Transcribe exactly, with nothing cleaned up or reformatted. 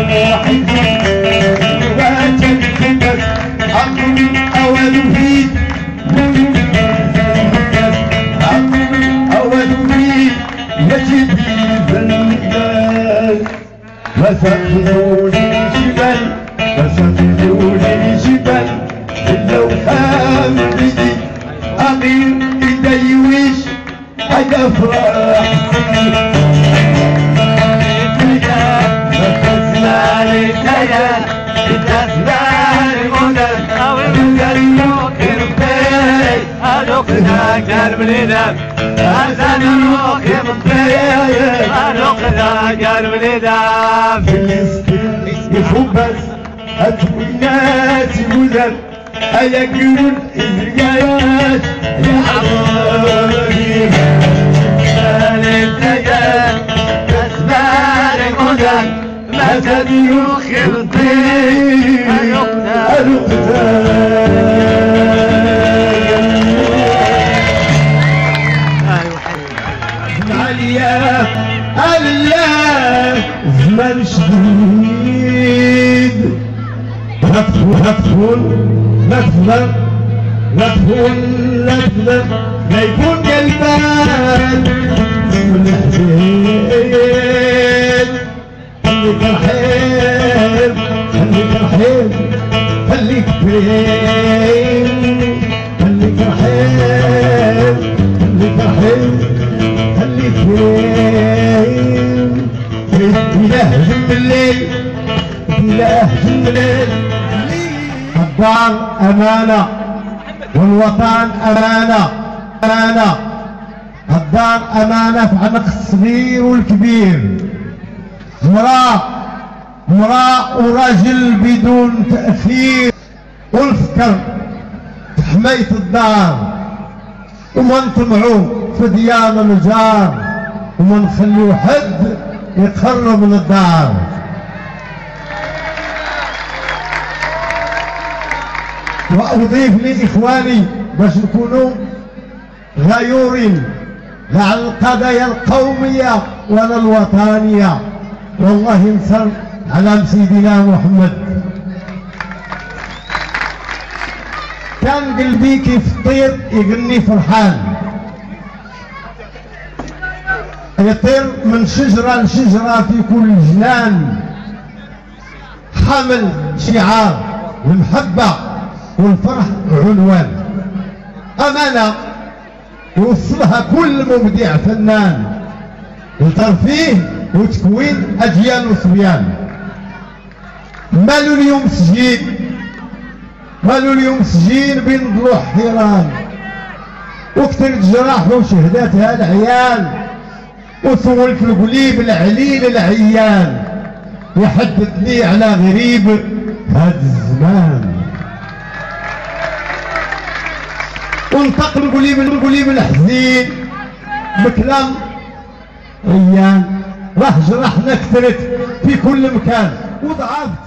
فسقفوني جبل فسقفوني جبل اللوحة من بيدي أغير إيدي ويش حاجة فرح فكسلاني تايا بتسلاني مدن أو المدن يوكر ألوكنا قلب لنا أزال روحي مطير ألوكنا قلب لنا فلسطين يخبز أتوينات مدن أيقون إزرقايات يا عظيم سالتيا تسمعني مدن مدن يوخي مطير ألوكنا عليا عليا زمان شديد لا تدخل لا تدخل لا تفضل لا تدخل لا تفضل لا يكون قلبان من الحزين خليك رحيم خليك رحيم خليك كريم خليك رحيم خليك رحيم خليك كريم إله جنب الليل إله جنب الليل. الدار أمانة والوطن أمانة أمانة الدار أمانة في عنق الصغير والكبير. امرأة امرأة وراجل بدون تأثير ونفكر في حماية الدار وما نطمعو في ديار الجار وما نخليو حد يقرب من الدار. وأضيف لي إخواني باش نكونوا غيورين لا على القضايا القومية ولا الوطنية. والله نصر على سيدنا محمد. كان قلبي كيف الطير يغني فرحان يطير من شجرة لشجرة في كل جنان حامل شعار المحبة والفرح عنوان. أمانة يوصلها كل مبدع فنان لترفيه وتكوين أجيال وصبيان. مالو اليوم سجين مالو اليوم سجين بين ضلوع حيران وكترت جراح وشهداتها العيال وسولت القليب العليل العيان يحدد لي على غريب هذا الزمان. وانطق القليب القليب الحزين بكلام ريان راه جرحنا كثرت في كل مكان وضعاف